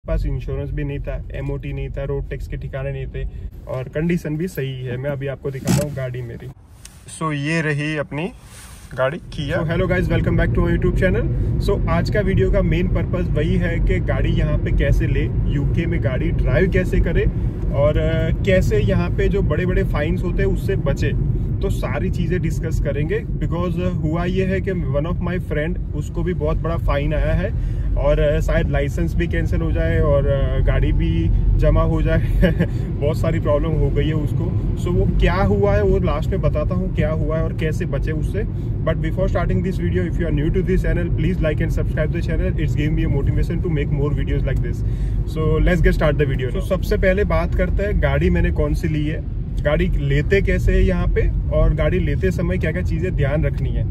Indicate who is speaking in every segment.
Speaker 1: पास insurance भी नहीं था, एमओटी नहीं था, रोड टैक्स के ठिकाने नहीं थे और कंडीशन भी सही है। मैं अभी आपको दिखाता हूँ गाड़ी मेरी। सो ये रही अपनी गाड़ी किया। Hello guys, welcome back to my YouTube channel. So आज का वीडियो का मेन पर्पस वही है कि गाड़ी यहाँ पे कैसे ले, यूके में गाड़ी ड्राइव कैसे करे और कैसे यहाँ पे जो बड़े बड़े फाइन्स होते हैं उससे बचे। तो सारी चीज़ें डिस्कस करेंगे। बिकॉज हुआ ये है कि वन ऑफ माय फ्रेंड, उसको भी बहुत बड़ा फाइन आया है और शायद लाइसेंस भी कैंसिल हो जाए और गाड़ी भी जमा हो जाए बहुत सारी प्रॉब्लम हो गई है उसको। सो वो क्या हुआ है वो लास्ट में बताता हूँ क्या हुआ है और कैसे बचे उससे। But before starting this video, if you are new to this channel, please like and subscribe the channel. It's giving me a motivation to make more videos like this. So let's get start the video. तो सबसे पहले बात करते हैं गाड़ी मैंने कौन सी ली है, गाड़ी लेते कैसे है यहाँ पे और गाड़ी लेते समय क्या क्या चीजें ध्यान रखनी है।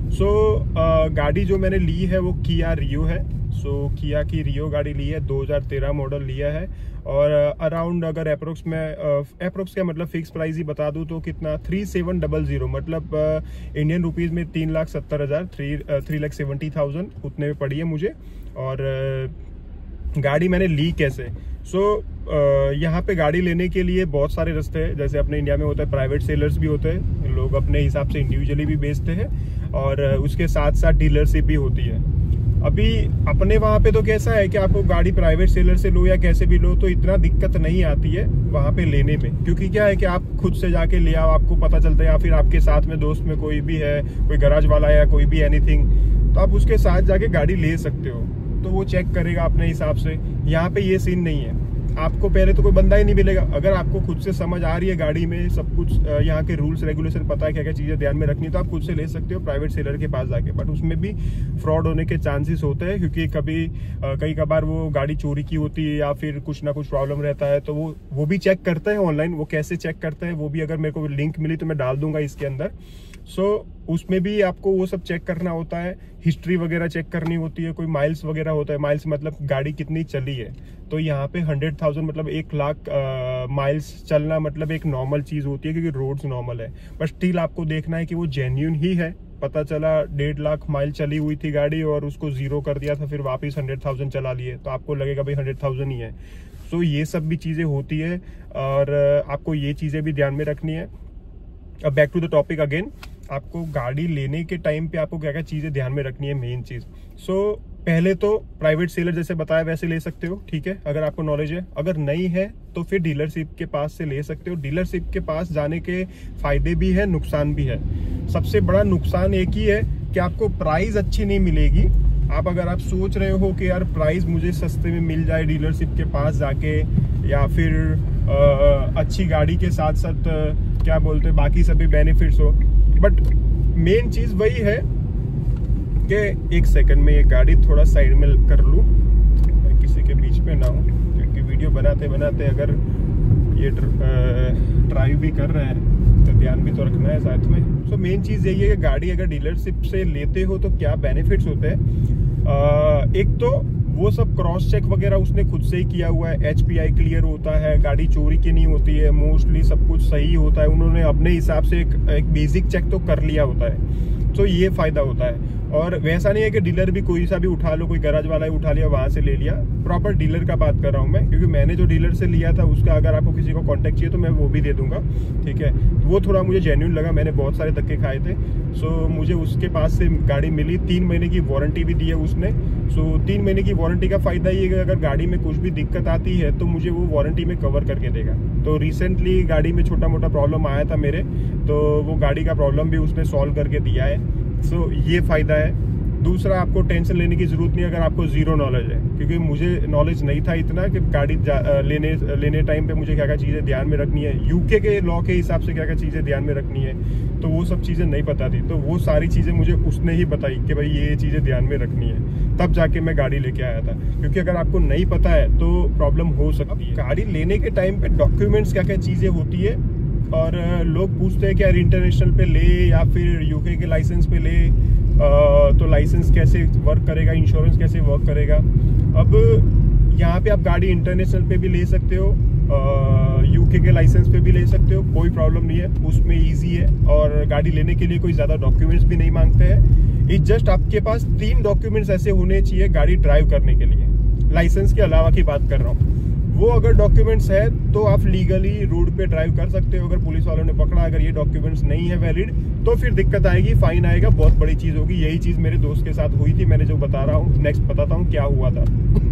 Speaker 1: गाड़ी जो मैंने ली है वो किया रियो है। किया की रियो गाड़ी ली है, 2013 मॉडल लिया है और अराउंड अगर अप्रोक्स क्या मतलब फिक्स प्राइस ही बता दूं तो कितना 3700 मतलब इंडियन रुपीज में 3,70,000 3,70,000 उतने में पड़ी है मुझे। और गाड़ी मैंने ली कैसे। यहाँ पे गाड़ी लेने के लिए बहुत सारे रास्ते हैं। जैसे अपने इंडिया में होता है प्राइवेट सेलर्स भी होते हैं, लोग अपने हिसाब से इंडिविजुअली भी बेचते हैं और उसके साथ साथ डीलरशिप भी होती है। अभी अपने वहाँ पे तो कैसा है कि आपको गाड़ी प्राइवेट सेलर से लो या कैसे भी लो तो इतना दिक्कत नहीं आती है वहाँ पे लेने में, क्योंकि क्या है कि आप खुद से जाके ले आओ, आपको पता चलता है, या फिर आपके साथ में दोस्त में कोई भी है, कोई गैराज वाला या कोई भी एनीथिंग, तो आप उसके साथ जाके गाड़ी ले सकते हो, तो वो चेक करेगा अपने हिसाब से। यहाँ पे ये सीन नहीं है, आपको पहले तो कोई बंदा ही नहीं मिलेगा। अगर आपको खुद से समझ आ रही है गाड़ी में सब कुछ, यहाँ के रूल्स रेगुलेशन पता है क्या क्या चीजें ध्यान में रखनी है, तो आप खुद से ले सकते हो प्राइवेट सेलर के पास जाके। बट उसमें भी फ्रॉड होने के चांसेस होते हैं, क्योंकि कई कबार वो गाड़ी चोरी की होती है या फिर कुछ ना कुछ प्रॉब्लम रहता है, तो वो भी चेक करते हैं ऑनलाइन। वो कैसे चेक करते हैं वो भी अगर मेरे को लिंक मिली तो मैं डाल दूंगा इसके अंदर। उसमें भी आपको वो सब चेक करना होता है, हिस्ट्री वगैरह चेक करनी होती है, कोई माइल्स वगैरह होता है। माइल्स मतलब गाड़ी कितनी चली है, तो यहाँ पे 100,000 मतलब 1,00,000 माइल्स चलना मतलब एक नॉर्मल चीज होती है, क्योंकि रोड्स नॉर्मल है। बट स्टिल आपको देखना है कि वो जेन्युइन ही है। पता चला 1.5 लाख माइल चली हुई थी गाड़ी और उसको 0 कर दिया था, फिर वापस 100,000 चला लिए, तो आपको लगेगा भाई 100,000 ही है। ये सब भी चीजें होती है और आपको ये चीजें भी ध्यान में रखनी है। अब back to the topic again, आपको गाड़ी लेने के टाइम पे आपको क्या क्या चीजें ध्यान में रखनी है, मेन चीज। पहले तो प्राइवेट सेलर जैसे बताया वैसे ले सकते हो, ठीक है, अगर आपको नॉलेज है। अगर नहीं है तो फिर डीलरशिप के पास से ले सकते हो। डीलरशिप के पास जाने के फायदे भी है, नुकसान भी है। सबसे बड़ा नुकसान एक ही है कि आपको प्राइस अच्छी नहीं मिलेगी। अगर आप सोच रहे हो कि यार प्राइस मुझे सस्ते में मिल जाए डीलरशिप के पास जाके, या फिर अच्छी गाड़ी के साथ साथ क्या बोलते बाकी सभी बेनिफिट्स हो, बट मेन चीज वही है कि एक सेकंड में ये गाड़ी थोड़ा साइड में कर लूं, किसी के बीच में ना हो, क्योंकि वीडियो बनाते बनाते अगर ये ड्राइव भी कर रहे हैं तो ध्यान भी तो रखना है साथ में। मेन चीज यही है कि गाड़ी अगर डीलरशिप से लेते हो तो क्या बेनिफिट्स होते हैं। एक तो वो सब क्रॉस चेक वगैरह उसने खुद से ही किया हुआ है, HPI क्लियर होता है, गाड़ी चोरी की नहीं होती है, मोस्टली सब कुछ सही होता है। उन्होंने अपने हिसाब से एक बेसिक चेक तो कर लिया होता है, तो ये फायदा होता है। और वैसा नहीं है कि डीलर भी कोई सा भी उठा लो, कोई गैराज वाला ही उठा लिया वहां से ले लिया। प्रॉपर डीलर का बात कर रहा हूँ मैं, क्योंकि मैंने जो डीलर से लिया था उसका अगर आपको किसी को कांटेक्ट चाहिए तो मैं वो भी दे दूंगा, ठीक है। वो थोड़ा मुझे जेन्युइन लगा, मैंने बहुत सारे धक्के खाए थे। मुझे उसके पास से गाड़ी मिली, 3 महीने की वारंटी भी दी है उसने। 3 महीने की वारंटी का फायदा ये है कि अगर गाड़ी में कुछ भी दिक्कत आती है तो मुझे वो वारंटी में कवर करके देगा। तो रिसेंटली गाड़ी में छोटा मोटा प्रॉब्लम आया था मेरे, तो वो गाड़ी का प्रॉब्लम भी उसने सॉल्व करके दिया है। ये फायदा है। दूसरा, आपको टेंशन लेने की जरूरत नहीं अगर आपको जीरो नॉलेज है, क्योंकि मुझे नॉलेज नहीं था इतना कि गाड़ी लेने टाइम पे मुझे क्या क्या चीजें ध्यान में रखनी है, यूके के लॉ के हिसाब से क्या क्या चीजें ध्यान में रखनी है, तो वो सब चीजें नहीं पता थी। तो वो सारी चीजें मुझे उसने ही बताई कि भाई ये चीजें ध्यान में रखनी है, तब जाके मैं गाड़ी लेके आया था। क्योंकि अगर आपको नहीं पता है तो प्रॉब्लम हो सकती है। गाड़ी लेने के टाइम पे डॉक्यूमेंट्स क्या क्या चीजें होती है, और लोग पूछते हैं कि यार इंटरनेशनल पे ले या फिर यूके के लाइसेंस पे ले, तो लाइसेंस कैसे वर्क करेगा, इंश्योरेंस कैसे वर्क करेगा। अब यहाँ पे आप गाड़ी इंटरनेशनल पे भी ले सकते हो, यूके के लाइसेंस पे भी ले सकते हो, कोई प्रॉब्लम नहीं है, उसमें इजी है। और गाड़ी लेने के लिए कोई ज्यादा डॉक्यूमेंट्स भी नहीं मांगते हैं। इट जस्ट आपके पास 3 डॉक्यूमेंट्स ऐसे होने चाहिए गाड़ी ड्राइव करने के लिए। लाइसेंस के अलावा की बात कर रहा हूँ, वो अगर डॉक्यूमेंट्स है तो आप लीगली रोड पे ड्राइव कर सकते हो। अगर पुलिस वालों ने पकड़ा, अगर ये डॉक्यूमेंट्स नहीं है वैलिड, तो फिर दिक्कत आएगी, फाइन आएगा, बहुत बड़ी चीज होगी। यही चीज मेरे दोस्त के साथ हुई थी, मैंने जो बता रहा हूँ, नेक्स्ट बताता हूँ क्या हुआ था।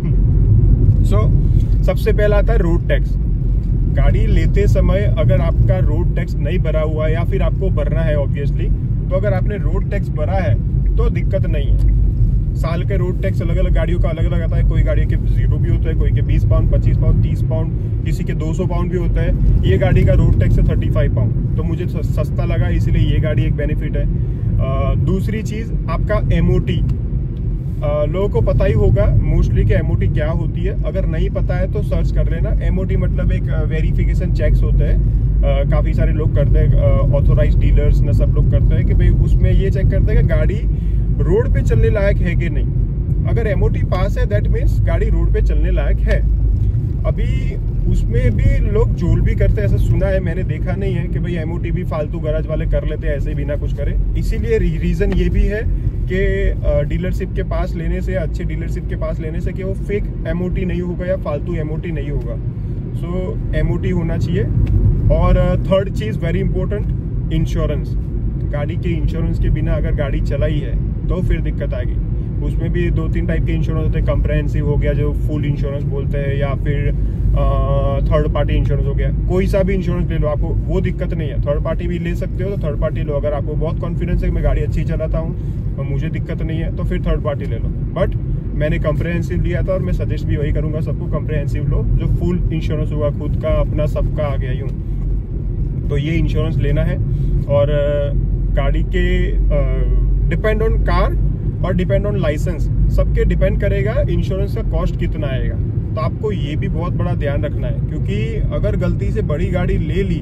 Speaker 1: सबसे पहला आता है रोड टैक्स। गाड़ी लेते समय अगर आपका रोड टैक्स नहीं भरा हुआ है या फिर आपको भरना है ऑब्वियसली, तो अगर आपने रोड टैक्स भरा है तो दिक्कत नहीं है। साल के रोड टैक्स अलग अलग गाड़ियों का अलग अलग आता है। कोई गाड़ी के 0 भी होता है, कोई के 20 पाउंड, 25 पाउंड, 30 पाउंड, किसी के 200 पाउंड भी होता है। ये गाड़ी का रोड टैक्स है 35 पाउंड, तो मुझे सस्ता लगा, इसलिए ये गाड़ी एक बेनिफिट है। दूसरी चीज आपका MOT, लोगों को पता ही होगा मोस्टली कि MOT क्या होती है। अगर नहीं पता है तो सर्च कर लेना। MOT मतलब एक वेरिफिकेशन चेक्स होते हैं, काफी सारे लोग करते हैं, ऑथोराइज डीलर्स न सब लोग करते हैं कि भाई उसमें ये चेक करते हैं कि गाड़ी रोड पे चलने लायक है कि नहीं। अगर MOT पास है दैट मीन्स गाड़ी रोड पे चलने लायक है। अभी उसमें भी लोग जोल भी करते हैं, ऐसा सुना है, मैंने देखा नहीं है कि भाई MOT भी फालतू गैराज वाले कर लेते हैं ऐसे बिना कुछ करे। इसीलिए रीजन ये भी है कि डीलरशिप के पास लेने से, अच्छे डीलरशिप के पास लेने से कि वो फेक MOT नहीं होगा या फालतू MOT नहीं होगा। सो MOT होना चाहिए। और थर्ड चीज वेरी इंपॉर्टेंट, इंश्योरेंस। गाड़ी के इंश्योरेंस के बिना अगर गाड़ी चलाई है तो फिर दिक्कत आएगी। उसमें भी 2-3 टाइप के इंश्योरेंस होते हैं। कंप्रहेंसिव हो गया जो फुल इंश्योरेंस बोलते हैं, या फिर थर्ड पार्टी इंश्योरेंस हो गया। कोई सा भी इंश्योरेंस ले लो, आपको वो दिक्कत नहीं है। थर्ड पार्टी भी ले सकते हो तो थर्ड पार्टी लो। अगर आपको बहुत कॉन्फिडेंस है कि मैं गाड़ी अच्छी चलाता हूँ और मुझे दिक्कत नहीं है तो फिर थर्ड पार्टी ले लो। बट मैंने कंप्रहेंसिव लिया था और मैं सजेस्ट भी वही करूंगा सबको, कंप्रहेंसिव लो जो फुल इंश्योरेंस होगा, खुद का अपना सबका आ गया यूं। तो ये इंश्योरेंस लेना है। और गाड़ी के डिपेंड ऑन कार और डिपेंड ऑन लाइसेंस, सबके डिपेंड करेगा इंश्योरेंस का कॉस्ट कितना आएगा। तो आपको ये भी बहुत बड़ा ध्यान रखना है, क्योंकि अगर गलती से बड़ी गाड़ी ले ली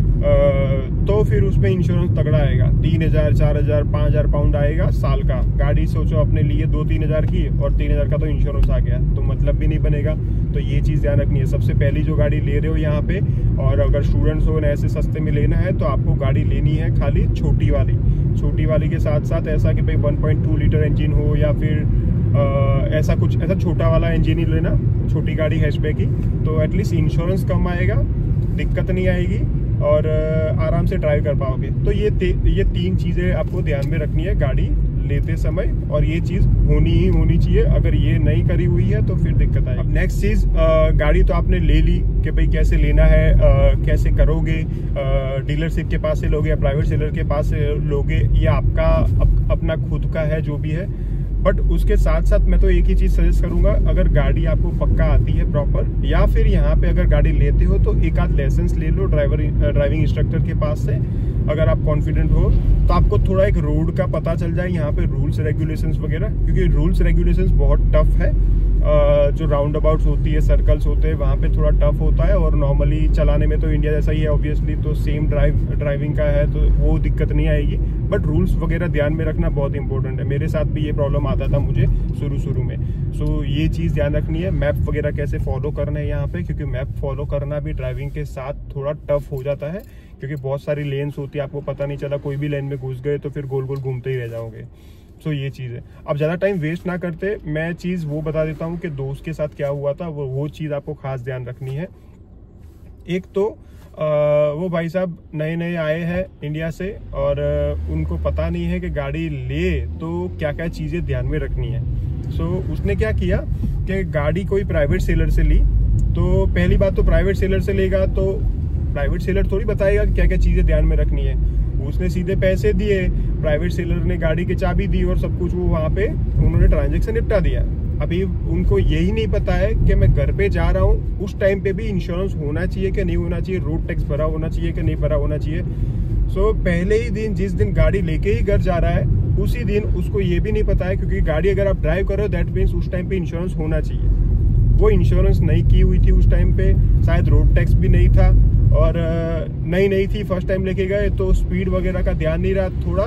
Speaker 1: तो फिर उसमें इंश्योरेंस तगड़ा आएगा। 3000, 4000, 5000 पाउंड आएगा साल का। गाड़ी सोचो अपने लिए 2-3 हजार की और 3000 का तो इंश्योरेंस आ गया, तो मतलब भी नहीं बनेगा। तो ये चीज ध्यान रखनी है। सबसे पहली जो गाड़ी ले रहे हो यहाँ पे, और अगर स्टूडेंट्स हो ऐसे सस्ते में लेना है तो आपको गाड़ी लेनी है खाली छोटी वाली। छोटी वाली के साथ साथ ऐसा कि भाई 1.2 लीटर इंजन हो, या फिर ऐसा कुछ, ऐसा छोटा वाला इंजन ही लेना, छोटी गाड़ी हैचबैक की। तो एटलीस्ट इंश्योरेंस कम आएगा, दिक्कत नहीं आएगी और आराम से ड्राइव कर पाओगे। तो ये 3 चीजें आपको ध्यान में रखनी है गाड़ी लेते समय, और ये चीज होनी ही होनी चाहिए। अगर ये नहीं करी हुई है तो फिर दिक्कत आएगी। अब नेक्स्ट चीज, गाड़ी तो आपने ले ली कि भाई कैसे लेना है, कैसे करोगे, डीलरशिप के पास से लोगे या प्राइवेट सेलर के पास से लोगे, या आपका अपना खुद का है जो भी है। बट उसके साथ साथ मैं तो एक ही चीज सजेस्ट करूंगा, अगर गाड़ी आपको पक्का आती है प्रॉपर, या फिर यहाँ पे अगर गाड़ी लेते हो तो एक आध लाइसेंस ले लो ड्राइविंग इंस्ट्रक्टर के पास से। अगर आप कॉन्फिडेंट हो तो आपको थोड़ा एक रोड का पता चल जाए, यहाँ पे रूल्स रेगुलेशंस वगैरह, क्योंकि रूल्स रेगुलेशंस बहुत टफ है। जो राउंड अबाउट्स होती है, सर्कल्स होते हैं, वहाँ पे थोड़ा टफ होता है। और नॉर्मली चलाने में तो इंडिया जैसा ही है ऑब्वियसली, तो सेम ड्राइविंग का है तो वो दिक्कत नहीं आएगी। बट रूल्स वगैरह ध्यान में रखना बहुत इंपॉर्टेंट है। मेरे साथ भी ये प्रॉब्लम आता था मुझे शुरू में। सो ये चीज़ ध्यान रखनी है। मैप वगैरह कैसे फॉलो करना है यहाँ पे, क्योंकि मैप फॉलो करना भी ड्राइविंग के साथ थोड़ा टफ हो जाता है, क्योंकि बहुत सारी लेन्स होती है, आपको पता नहीं चला, कोई भी लेन में घुस गए तो फिर गोल गोल घूमते ही रह जाओगे। सो ये चीज़ है। अब ज़्यादा टाइम वेस्ट ना करते, मैं चीज़ वो बता देता हूँ कि दोस्त के साथ क्या हुआ था। वो चीज़ आपको खास ध्यान रखनी है। एक तो वो भाई साहब नए आए हैं इंडिया से, और उनको पता नहीं है कि गाड़ी ले तो क्या क्या चीज़ें ध्यान में रखनी है। सो उसने क्या किया कि गाड़ी कोई प्राइवेट सेलर से ली। तो पहली बात तो प्राइवेट सेलर से लेगा तो प्राइवेट सेलर थोड़ी बताएगा क्या क्या चीज़ें ध्यान में रखनी है। उसने सीधे पैसे दिए, प्राइवेट सेलर ने गाड़ी की चाबी दी और सब कुछ वो वहाँ पे उन्होंने ट्रांजेक्शन निपटा दिया। अभी उनको यही नहीं पता है कि मैं घर पे जा रहा हूँ, उस टाइम पे भी इंश्योरेंस होना चाहिए कि नहीं होना चाहिए, रोड टैक्स भरा होना चाहिए कि नहीं भरा होना चाहिए। सो पहले ही दिन, जिस दिन गाड़ी लेके ही घर जा रहा है, उसी दिन उसको ये भी नहीं पता है, क्योंकि गाड़ी अगर आप ड्राइव करो दैट मीन्स उस टाइम पे इंश्योरेंस होना चाहिए। वो इंश्योरेंस नहीं की हुई थी उस टाइम पे, शायद रोड टैक्स भी नहीं था, और नई थी, फर्स्ट टाइम लेके गए तो स्पीड वगैरह का ध्यान नहीं रहा, थोड़ा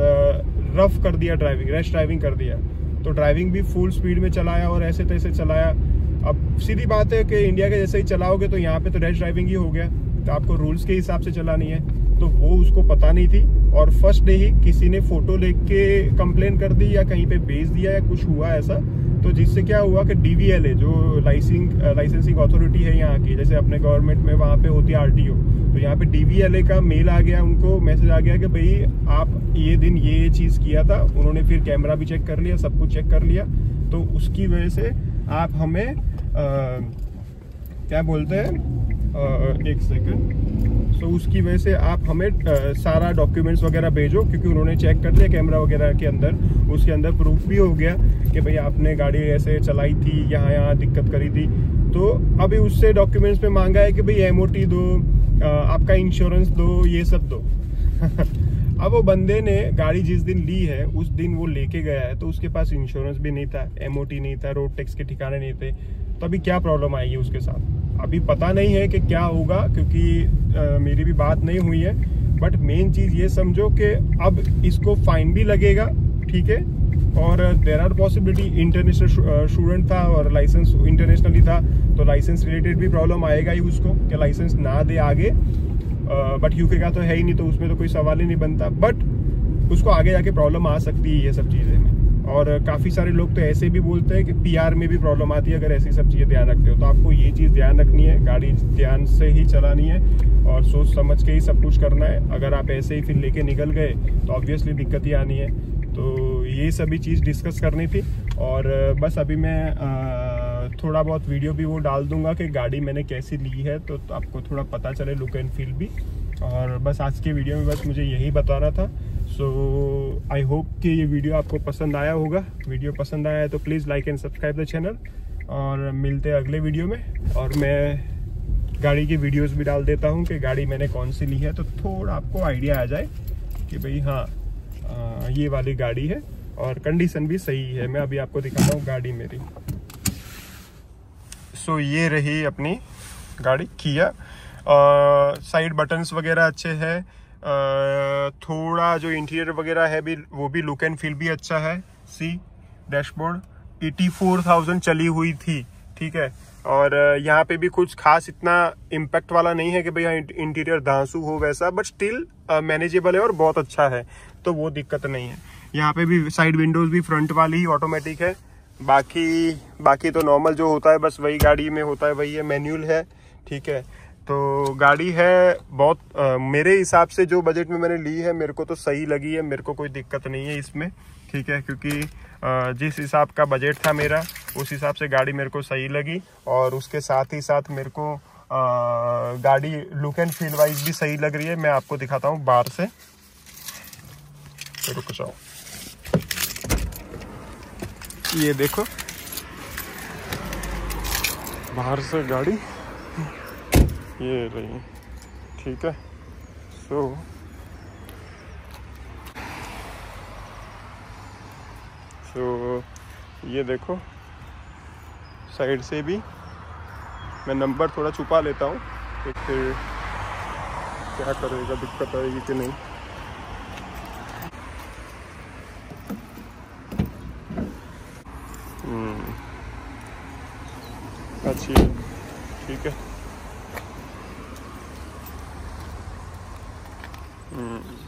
Speaker 1: रफ कर दिया ड्राइविंग, रैश ड्राइविंग कर दिया। तो ड्राइविंग भी फुल स्पीड में चलाया और ऐसे तैसे चलाया। अब सीधी बात है कि इंडिया के जैसे ही चलाओगे तो यहाँ पे तो रैश ड्राइविंग ही हो गया। तो आपको रूल्स के हिसाब से चलानी है। तो वो उसको पता नहीं थी और फर्स्ट डे ही किसी ने फोटो लेके कंप्लेन कर दी या कहीं पे भेज दिया या कुछ हुआ ऐसा, तो जिससे क्या हुआ कि DVLA जो लाइसेंसिंग अथॉरिटी है यहाँ की, जैसे अपने गवर्नमेंट में वहाँ पे होती है RTO, तो यहाँ पे DVLA का मेल आ गया, उनको मैसेज आ गया कि भाई आप ये दिन ये चीज़ किया था। उन्होंने फिर कैमरा भी चेक कर लिया, सब कुछ चेक कर लिया, तो उसकी वजह से आप हमें क्या बोलते हैं, एक सेकंड, तो उसकी वजह से आप हमें सारा डॉक्यूमेंट्स वगैरह भेजो, क्योंकि उन्होंने चेक कर लिया कैमरा वगैरह के अंदर, उसके अंदर प्रूफ भी हो गया कि भाई आपने गाड़ी ऐसे चलाई थी, यहाँ दिक्कत करी थी। तो अभी उससे डॉक्यूमेंट्स पे मांगा है कि भाई MOT दो, आपका इंश्योरेंस दो, ये सब दो। अब वो बंदे ने गाड़ी जिस दिन ली है उस दिन वो लेके गया है, तो उसके पास इंश्योरेंस भी नहीं था, MOT नहीं था, रोड टैक्स के ठिकाने नहीं थे, तो अभी क्या प्रॉब्लम आएगी उसके साथ अभी पता नहीं है कि क्या होगा, क्योंकि मेरी भी बात नहीं हुई है। बट मेन चीज़ ये समझो कि अब इसको फाइन भी लगेगा, ठीक है, और there are possibility, international student था और लाइसेंस इंटरनेशनली था, तो लाइसेंस रिलेटेड भी प्रॉब्लम आएगा ही उसको कि लाइसेंस ना दे आगे। बट UK का तो है ही नहीं, तो उसमें तो कोई सवाल ही नहीं बनता, बट उसको आगे जाके प्रॉब्लम आ सकती है ये सब चीज़ें में। और काफ़ी सारे लोग तो ऐसे भी बोलते हैं कि PR में भी प्रॉब्लम आती है अगर ऐसी सब चीज़ें ध्यान रखते हो। तो आपको ये चीज़ ध्यान रखनी है, गाड़ी ध्यान से ही चलानी है और सोच समझ के ही सब कुछ करना है। अगर आप ऐसे ही फिर लेके निकल गए तो ऑब्वियसली दिक्कत ही आनी है। तो ये सभी चीज़ डिस्कस करनी थी, और बस अभी मैं थोड़ा बहुत वीडियो भी वो डाल दूंगा कि गाड़ी मैंने कैसी ली है, तो आपको थोड़ा पता चले, लुक एंड फील भी। और बस आज के वीडियो में बस मुझे यही बताना था। सो आई होप कि ये वीडियो आपको पसंद आया होगा। वीडियो पसंद आया है तो please like and subscribe the channel, और मिलते हैं अगले वीडियो में। और मैं गाड़ी की वीडियोस भी डाल देता हूँ कि गाड़ी मैंने कौन सी ली है, तो थोड़ा आपको आइडिया आ जाए कि भाई हाँ ये वाली गाड़ी है और कंडीशन भी सही है। मैं अभी आपको दिखाता हूँ गाड़ी मेरी। सो ये रही अपनी गाड़ी किया, साइड बटन्स वगैरह अच्छे हैं, थोड़ा जो इंटीरियर वगैरह है भी वो भी लुक एंड फील भी अच्छा है। सी डैशबोर्ड 84,000 चली हुई थी, ठीक है, और यहाँ पे भी कुछ खास इतना इम्पैक्ट वाला नहीं है कि भैया इंटीरियर धांसू हो वैसा, बट स्टिल मैनेजेबल है और बहुत अच्छा है, तो वो दिक्कत नहीं है। यहाँ पे भी साइड विंडोज भी फ्रंट वाली ही ऑटोमेटिक है, बाकी तो नॉर्मल जो होता है बस वही गाड़ी में होता है, वही है, मैनुअल है, ठीक है। तो गाड़ी है बहुत मेरे हिसाब से जो बजट में मैंने ली है मेरे को तो सही लगी है, मेरे को कोई दिक्कत नहीं है इसमें, ठीक है, क्योंकि जिस हिसाब का बजट था मेरा उस हिसाब से गाड़ी मेरे को सही लगी, और उसके साथ ही साथ मेरे को गाड़ी लुक एंड फील वाइज भी सही लग रही है। मैं आपको दिखाता हूँ बाहर से, तो रुक जाओ, ये देखो बाहर से गाड़ी ये रही, ठीक है। सो ये देखो साइड से भी मैं नंबर थोड़ा छुपा लेता हूँ, तो फिर क्या करेगा, दिक्कत आएगी कि नहीं। अच्छी है, ठीक है।